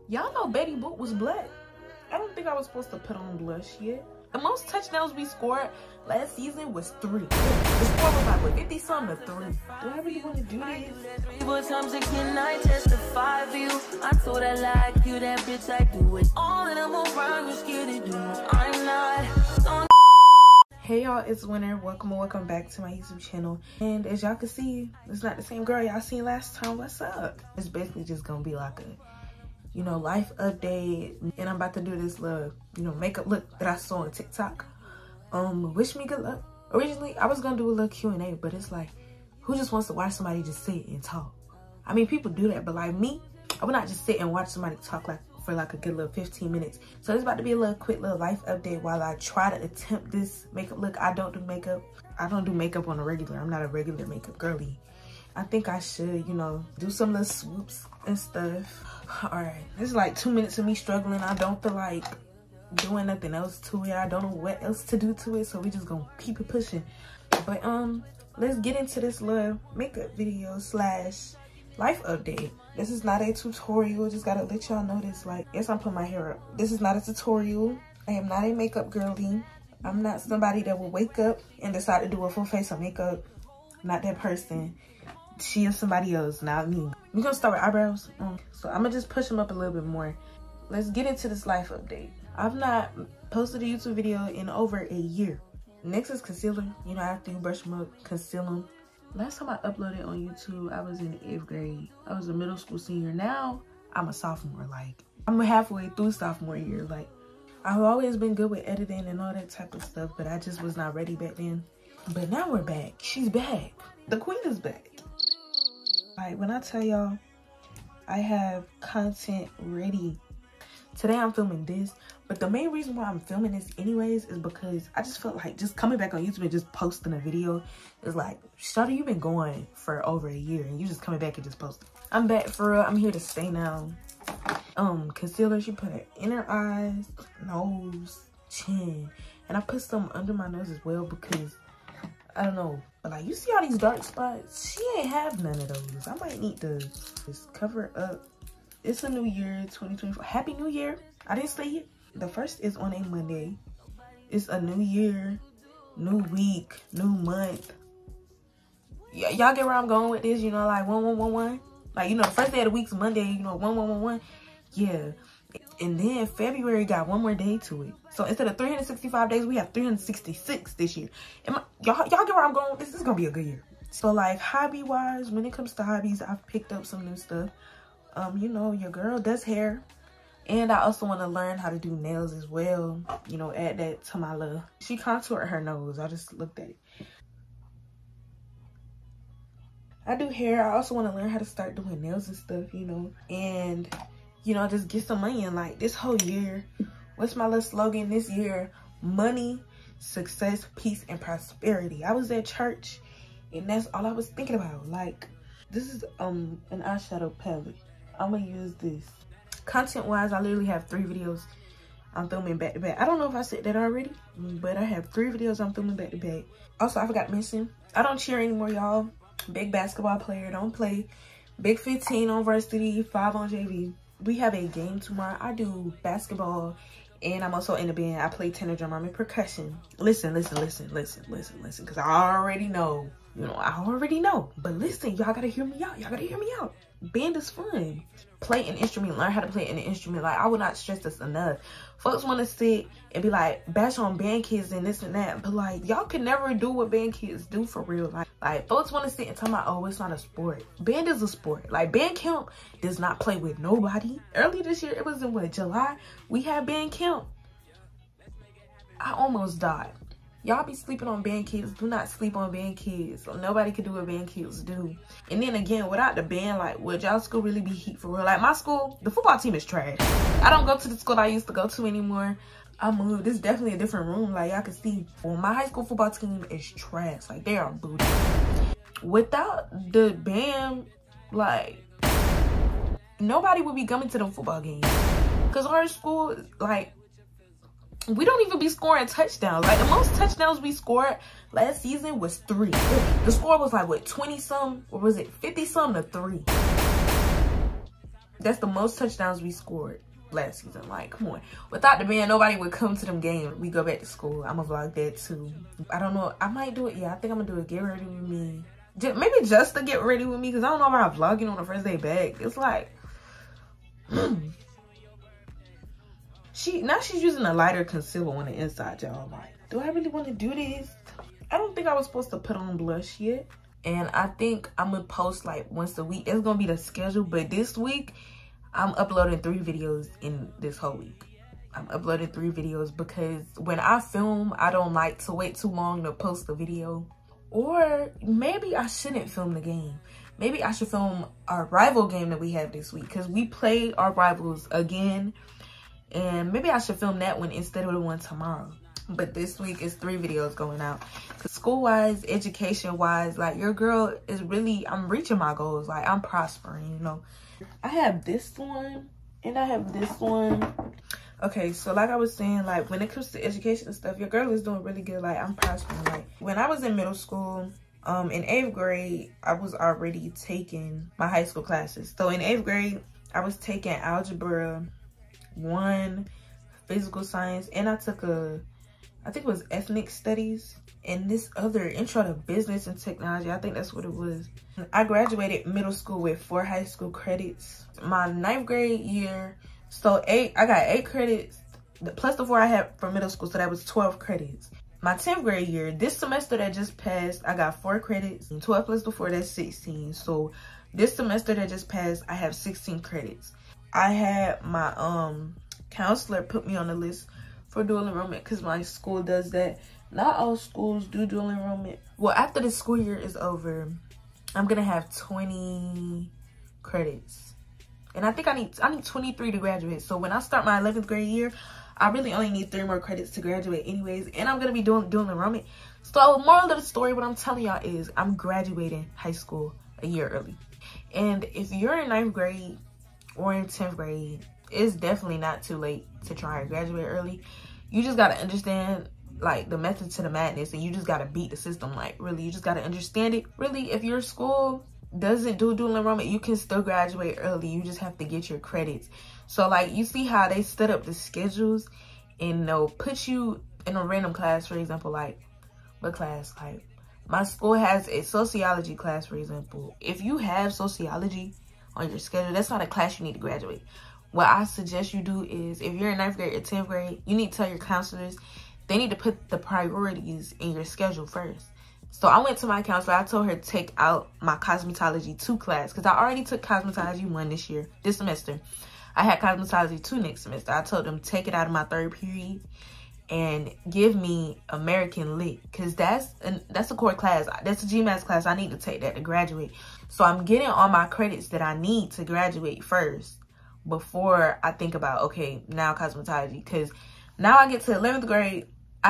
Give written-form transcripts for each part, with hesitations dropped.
Y'all know Betty Boop was black. I don't think I was supposed to put on blush yet. The most touchdowns we scored last season was 3. The score was like, what, 50 something to 3. Do I really want to do this? But I'm 69, testify for you. I told her like you, that bitch, I do it. All of them around you scared to do it. I'm not. Hey y'all, it's Winter. Welcome back to my YouTube channel. And as y'all can see, it's not the same girl y'all seen last time. What's up? It's basically just gonna be like a, life update. And I'm about to do this little, makeup look that I saw on TikTok. Wish me good luck. Originally, I was gonna do a little Q&A, but it's like, who just wants to watch somebody just sit and talk? I mean, people do that, but like me, I would not just sit and watch somebody talk for a good little 15 minutes. So it's about to be a little quick little life update while I try to attempt this makeup look. I don't do makeup. I don't do makeup on a regular. I'm not a regular makeup girly. I think I should, do some little swoops and stuff. All right, this is like 2 minutes of me struggling. I don't feel like doing nothing else to it. I don't know what else to do to it, so we just gonna keep it pushing. But let's get into this little makeup video / life update. This is not a tutorial. Just gotta let y'all know this. Like, yes, I'm putting my hair up. This is not a tutorial. I am not a makeup girly. I'm not somebody that will wake up and decide to do a full face of makeup. Not that person. She is somebody else, not me. We're gonna start with eyebrows. So I'm gonna just push them up a little bit more. Let's get into this life update. I've not posted a YouTube video in over a year. Next is concealer. After you brush them up, conceal them. Last time I uploaded on YouTube, I was in the 8th grade. I was a middle school senior. Now I'm a sophomore. Like, I'm halfway through sophomore year. Like, I've always been good with editing and all that type of stuff, but I just was not ready back then. But now we're back. She's back. The queen is back. Like, when I tell y'all, I have content ready. Today I'm filming this, but the main reason why I'm filming this anyways is because I just felt like just coming back on YouTube and just posting a video is like, Shawty, you've been going for over a year and you just coming back and just posting. I'm back for real. I'm here to stay now. Concealer, she put it in her eyes, nose, chin, and I put some under my nose as well because I don't know, but like, you see all these dark spots? She ain't have none of those. I might need to just cover it up. It's a new year, 2024. Happy New Year. I didn't say it. The first is on a Monday. It's a new year, new week, new month. Yeah, y'all get where I'm going with this, like 1111. Like, the first day of the week's Monday, 1111. Yeah. And then February got one more day to it. So instead of 365 days, we have 366 this year. Y'all get where I'm going with this? This is gonna be a good year. So like, hobby wise, when it comes to hobbies, I've picked up some new stuff. Your girl does hair, and I also want to learn how to do nails as well. Add that to my love. She contoured her nose. I just looked at it. I do hair. I also want to learn how to start doing nails and stuff, and just get some money in. Like, this whole year, what's my little slogan this year? Money, success, peace, and prosperity. I was at church and that's all I was thinking about. Like, this is an eyeshadow palette. I'm gonna use this. Content wise, I literally have 3 videos I'm filming back to back. I don't know if I said that already, but I have 3 videos I'm filming back to back. Also, I forgot to mention, I don't cheer anymore, y'all. Big basketball player, don't play. Big 15 on varsity, 5 on JV. We have a game tomorrow. I do basketball and I'm also in a band. I play tenor drum. I'm in percussion. Listen, because I already know. I already know. But listen, y'all gotta hear me out. Y'all gotta hear me out. Band is fun. Play an instrument. Learn how to play an instrument. Like, I would not stress this enough. Folks want to sit and be like, bash on band kids and this and that. But like, y'all can never do what band kids do for real. Like folks want to sit and talk about, oh, it's not a sport. Band is a sport. Like, band camp does not play with nobody. Early this year, it was in July, we had band camp. I almost died. Y'all be sleeping on band kids. Do not sleep on band kids. So nobody can do what band kids do. And then again, without the band, like, would y'all school really be heat for real? Like, my school, the football team is trash. I don't go to the school that I used to go to anymore. I moved. This is definitely a different room. Like, y'all can see, well, my high school football team is trash. Like, they are booty. Without the band, like, nobody would be coming to them football games. Because our school, like, we don't even be scoring touchdowns. Like, the most touchdowns we scored last season was 3. The score was like, what, 20 something, or was it 50 something to 3? That's the most touchdowns we scored last season. Like, come on. Without the band, nobody would come to them games. We go back to school. I'm gonna vlog that too. I don't know. I might do it. Yeah, I think I'm gonna do it. Get ready with me. Maybe just to get ready with me, because I don't know about vlogging on the first day back. It's like, now she's using a lighter concealer on the inside, y'all. Like, do I really want to do this? I don't think I was supposed to put on blush yet. And I think I'm gonna post like once a week. It's gonna be the schedule, but this week I'm uploading 3 videos in this whole week. I'm uploading 3 videos because when I film, I don't like to wait too long to post the video. Or maybe I shouldn't film the game. Maybe I should film our rival game that we have this week, because we play our rivals again. And maybe I should film that one instead of the one tomorrow. But this week is 3 videos going out. Cause school-wise, education-wise, like, your girl is really, I'm reaching my goals. Like, I'm prospering, you know. I have this one and I have this one. Okay, so like I was saying, like, when it comes to education and stuff, your girl is doing really good. Like, I'm prospering. Like, when I was in middle school, in 8th grade, I was already taking my high school classes. So in 8th grade, I was taking Algebra 1, Physical Science, and I took I think it was Ethnic Studies, and this other Intro to Business and Technology. I think that's what it was. I graduated middle school with 4 high school credits. My 9th grade year, so I got 8 credits plus the 4 I had for middle school, so that was 12 credits. My 10th grade year, this semester that just passed, I got 4 credits, and 12 plus the 4, that's 16. So this semester that just passed, I have 16 credits. I had my counselor put me on the list for dual enrollment because my school does that. Not all schools do dual enrollment. Well, after the school year is over, I'm gonna have 20 credits, and I think I need 23 to graduate. So when I start my 11th grade year, I really only need 3 more credits to graduate anyways, and I'm gonna be doing dual enrollment. So moral of the story, what I'm telling y'all is I'm graduating high school a year early. And if you're in 9th grade or in 10th grade, it's definitely not too late to try and graduate early. You just gotta understand, like, the method to the madness, and you just gotta beat the system. Like, really, you just gotta understand it. Really, if your school doesn't do dual enrollment, you can still graduate early. You just have to get your credits. So, like, you see how they set up the schedules, and they'll put you in a random class, for example, like, what class? Like, my school has a sociology class, for example. If you have sociology on your schedule, that's not a class you need to graduate. What I suggest you do is, if you're in 9th grade or 10th grade, you need to tell your counselors, they need to put the priorities in your schedule first. So I went to my counselor. I told her to take out my Cosmetology 2 class, because I already took Cosmetology 1 this semester. I had Cosmetology 2 next semester. I told them take it out of my 3rd period and give me American Lit, because that's a core class. That's a GMAT class. I need to take that to graduate. So I'm getting all my credits that I need to graduate first before I think about, okay, now cosmetology. Because now I get to 11th grade,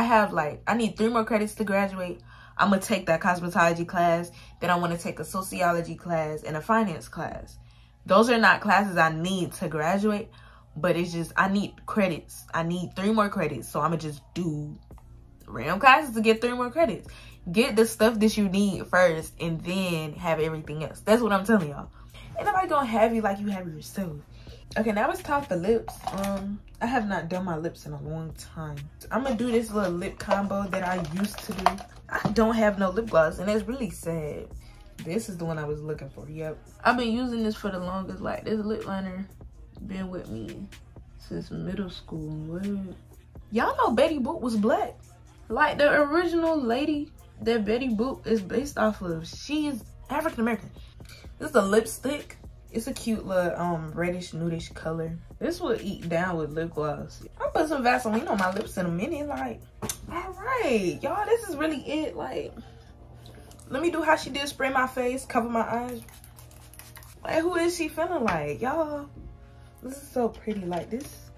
I need 3 more credits to graduate. I'm gonna take that cosmetology class, then I want to take a sociology class and a finance class. Those are not classes I need to graduate, but it's just, I need credits. I need 3 more credits, so I'm gonna just do random classes to get 3 more credits. Get the stuff that you need first, and then have everything else. That's what I'm telling y'all. Ain't nobody gonna have you like you have yourself. Okay, now it's time for lips. I have not done my lips in a long time. I'm gonna do this little lip combo that I used to do. I don't have no lip gloss, and that's really sad. This is the one I was looking for. Yep, I've been using this for the longest. Like, this lip liner been with me since middle school. Y'all know Betty Boop was black. Like, the original lady that Betty Boop is based off of, she is African American. This is a lipstick. It's a cute little reddish nudish color. This will eat down with lip gloss. I'll put some Vaseline on my lips in a minute. Like, all right, y'all, this is really it. Like, let me do how she did, spray my face, cover my eyes. Like, who is she feeling like? Y'all, this is so pretty. Like,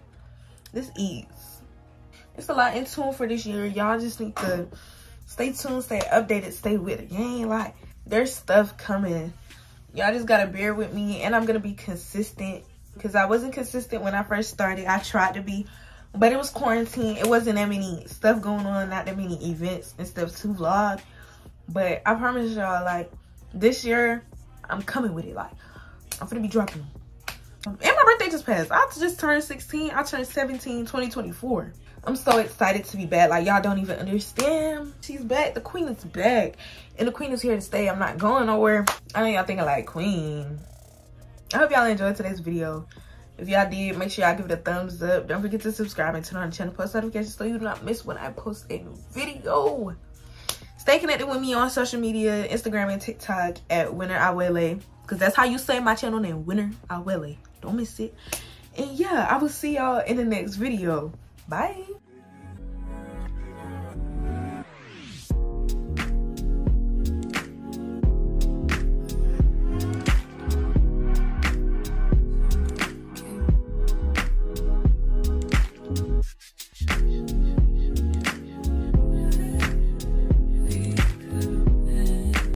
this eats. It's a lot in tune for this year. Y'all just need to stay tuned, stay updated, stay with it. You ain't like, there's stuff coming. Y'all just gotta bear with me, and I'm gonna be consistent, because I wasn't consistent when I first started. I tried to be, but it was quarantine. It wasn't that many stuff going on, not that many events and stuff to vlog. But I promise y'all, like, this year, I'm coming with it. Like, I'm gonna be dropping And my birthday just passed. I just turned 16. I turned 17, 2024. I'm so excited to be back. Like, y'all don't even understand. She's back. The queen is back. And the queen is here to stay. I'm not going nowhere. I know y'all thinking like, queen. I hope y'all enjoyed today's video. If y'all did, make sure y'all give it a thumbs up. Don't forget to subscribe and turn on the channel post notifications so you do not miss when I post a new video. Stay connected with me on social media, Instagram and TikTok at Winner Awele. Because that's how you say my channel name, Winner Awele. Don't miss it. And yeah, I will see y'all in the next video. Bye.